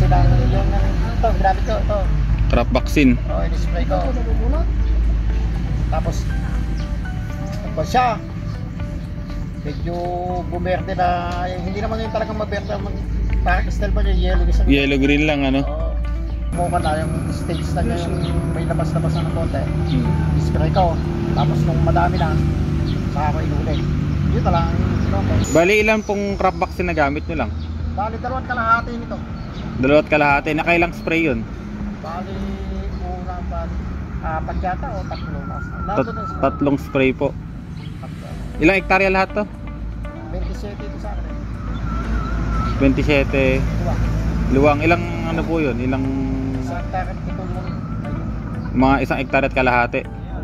vaccine ang yung ito, ginamit ko, ito. Crop vaccine. Oo, in-spray ko. Tapos, siya, medyo bumerde na, hindi naman yung talagang maberde, parang style pa niya, yellow isang. Yellow green lang ano. Oo. Mukha na yung stage na niya, yung may labas-labas na ng konti. Spray ko. Tapos nung madami na, saka ko inulit. Yun na lang yung Bali ilan pong crop vaccine na gamit nyo lang? Bali, 2 kalahati nito. 2 kalahati. Nakailang spray yun? Bali, bali, 4 yata o 3 na. 3 spray po. Ilang hektarya lahat to? 27 ito sa akin. 27. Diba? Luwang. Ilang ano po yun? Ilang Sa hektarya ito yung mga 1 hektarya at kalahati?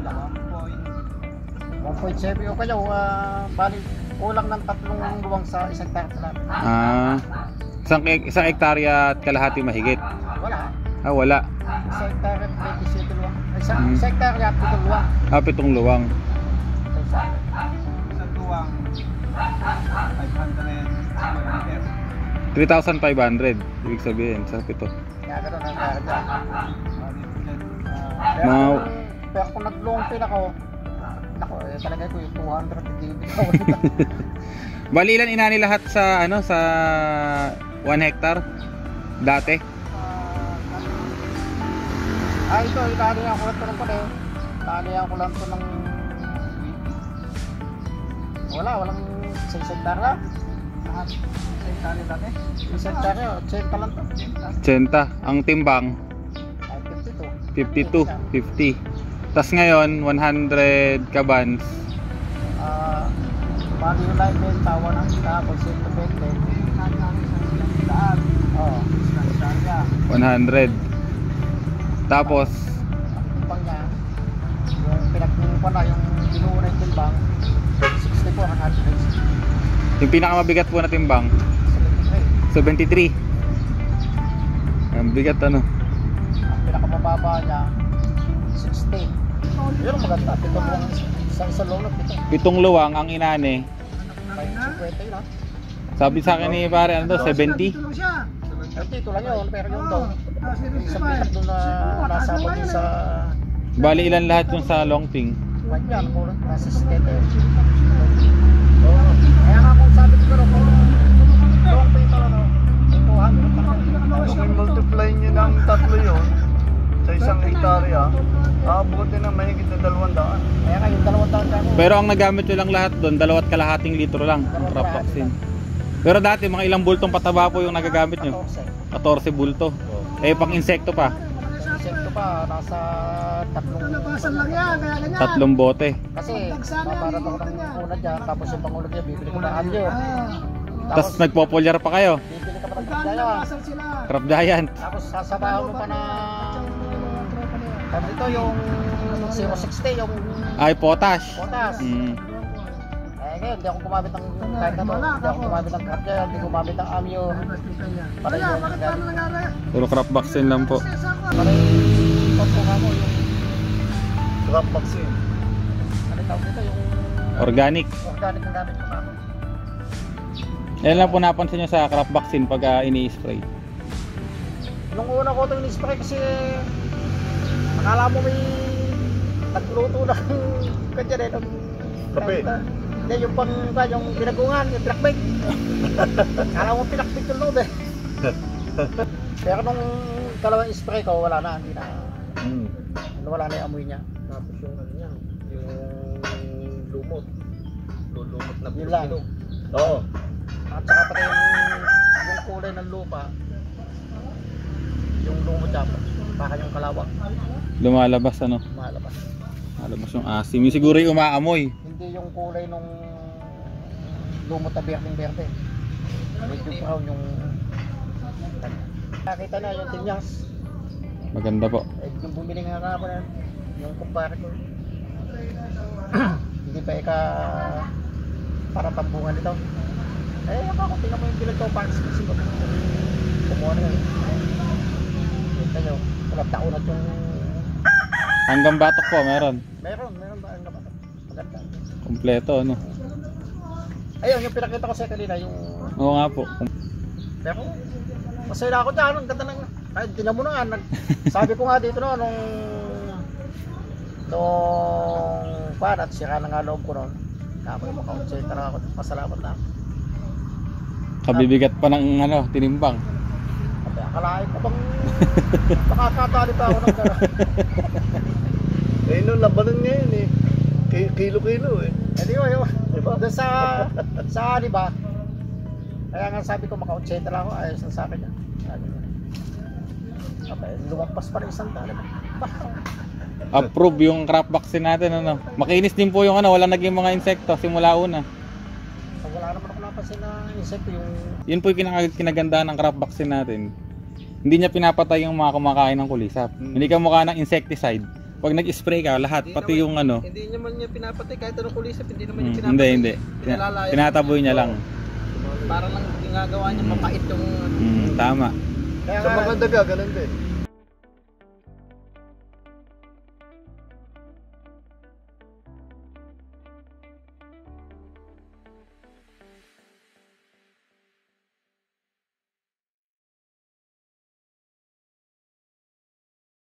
1.7 o kayo, bali, kulang ng 3 luwang sa 1 hektarya lang. Isang hektarya at kalahati mahigit? Wala. Wala. 1 hektarya, 27 luwang. Isang hektarya, 7 luwang. 7 luwang. Ito sa akin. Isang luwang 500 3,500 ibig sabihin sa 7. Kaya gano'n ang karga. Mga- Pero kung nag-long pin ako, talaga ko yung 200 hindi ako. Bali ilan inani lahat sa ano sa 1 hectare dati? Ito, inanihan ko lang ito ng pala eh. Inanihan ko lang ito ng walang 6 hektar lang. Lahat 6 hektar dati. 6 hektar yun, 80 lang ito. 80. Ang timbang Ay, 52, 50. Tas ngayon 100 kabans. Bali yung live benta, 100 tapos 120. Oo, 100. Tapos ang timbang niya, yung pinagpumupan na, yung binuo na yung timbang, 64 ang average. yung pinakamabigat po na timbang 73. 73. Ang bigat ano. Ang pinakamababa niya, 60. Yun ang maganda, 7 luwang isang lulot ito. 7 luwang ang inani. 50 yun ha. Sabi sa akin ni pare ano to 70. Ito lang yun, pero yung daw, isang pitak doon na nasabot yun sa Bali ilan lahat yung sa Longping? white yan, nasa 70. Kaya nga kung sabi ko pero kung long pay talaga, yung 200 Kung multiply nyo ng 3 yun sa isang hektarya, abuti na mahigit na 200. Kaya nga yung 200 ako. Pero ang nagamit nyo lang lahat doon 2 kalahating litro lang ang crop vaccine. Pero dati mga ilang bultong pataba po yung nagagamit nyo? 14 bulto. Eh pang insekto pa? Insekto pa, nasa 3 bote. Kasi paparat ako ng una dyan, tapos yung pangulo niya, bibili ko ng alyo. Tapos nagpopulyar pa kayo? Bibili ka pa ng kaya. Crop Giant. Tapos sasabahan mo pa na dito yung 060, yung Ay potash. potas. Ngayon, hindi ako gumamit ng kahit na to. Hindi ako gumamit ng crop giant, hindi gumamit ng amyo. Para yung Puro crop vaccine lang po. para yung pagpunga mo, yung Crop vaccine. ano tawag dito, yung Organic. organic na gamit ko pa ako. Yan lang po napansin nyo sa crop vaccine pag ini-spray. Nung una ko ito in-spray kasi akala mo may nagluto ng ganyan eh, ng Kape. Hindi, yung pang yung pinagungan, yung pinakbig. Akala mo pinakbig yung load eh. Pero nung dalawang spray ko, wala na, hindi na. Wala na yung amoy niya. Tapos yung ano niya, yung lumot. Lumot na yun lang. Oo. At saka pati yung kulay ng lupa, yung lumot niya, baka yung kalawang, Lumalabas ano? malabas. Lumalabas yung asim. Yung siguro yung umaamoy. Hindi yung kulay nung lumot na berdeng-berde. Medyo brown yung nakita na yung tinyas. Maganda po. Yung bumili nga ako na yung kumpare ko. Hindi pa para tambungan nito. Ako tingnan mo yung bilag ko packs kasi kumuha na yun. Kita nyo, walang taon at yung Hanggang batok po meron. meron ba ang kapatid? Maganda. Kompleto ano. Ayun, yung pinakita ko sa kanina, yung Oo nga po. Pero masaya ako dyan, ang ganda ng, kahit tinan mo na nga, sabi ko nga dito no, nung at sira na nga loob ko noon. Tapos maka-outside na ako, pasalamat na ako. Kabibigat pa ng tinimbang. Kaya akalain ko bang makakatali pa ako ng gano'n. Eh, nung labanan ngayon eh. Kilo-kilo eh. Eh di ba, diba? Doon sa di ba? Kaya nga sabi ko maka-outside na ako, ayos na sa akin yan. Okay, lumampas pa rin isang tali. Approve yung crop vaccine natin, ano. Makinis din po yung wala naging mga insekto simula una. Wala naman ako napansin na insekto yung... Yun po yung kinagandaan ng crop vaccine natin. Hindi niya pinapatay yung mga kumakain ng kulisap. Hindi ka mukha ng insecticide. Pag nag-spray ka, lahat, pati yung Hindi naman niya pinapatay kahit anong kulisap, hindi naman niya pinapatay. Hindi. Tinataboy niya lang. Para lang ginagawa niya mapait yung... Tama. Kaya Sa mga daga, ganun din.